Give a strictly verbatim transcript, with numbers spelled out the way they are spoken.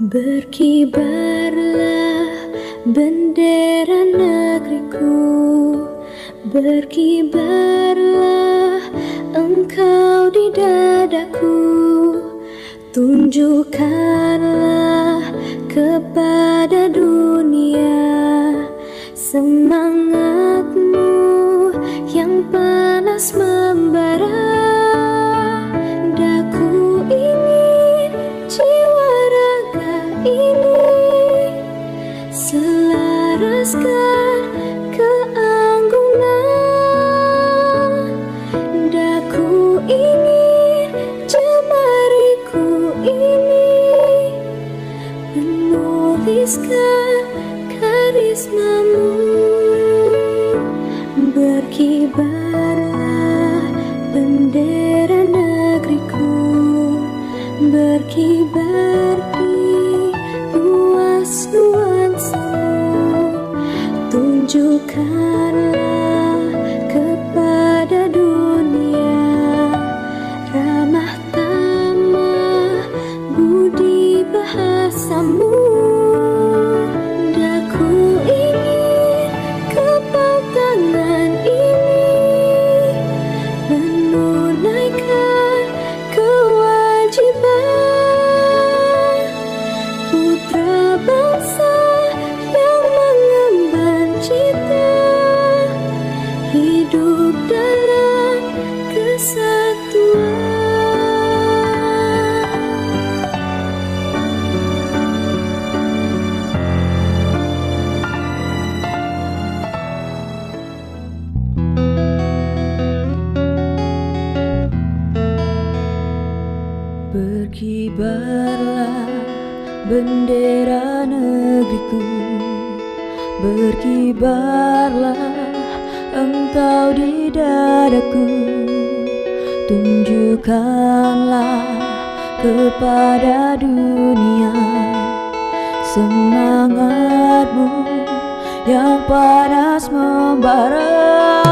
Berkibarlah bendera negeriku, berkibarlah engkau di dadaku. Tunjukkanlah kepada dunia semangatmu yang panas membara. Daku ingin jiwa raga ini selaraskan keanggunan. Daku ingin jemariku ini menuliskan karismamu. Berkibarlah bendera negeriku, berkibar di luas nuansamu. Tunjukkanlah kepada dunia ramah tamah budi bahasamu. Daku ingin kepal tangan ini menunaikan kewajiban putra bangsa yang mengemban cita hidup dalam kesatuan. Berkibarlah bendera negeriku, berkibarlah engkau di dadaku. Tunjukkanlah kepada dunia semangatmu yang panas membara.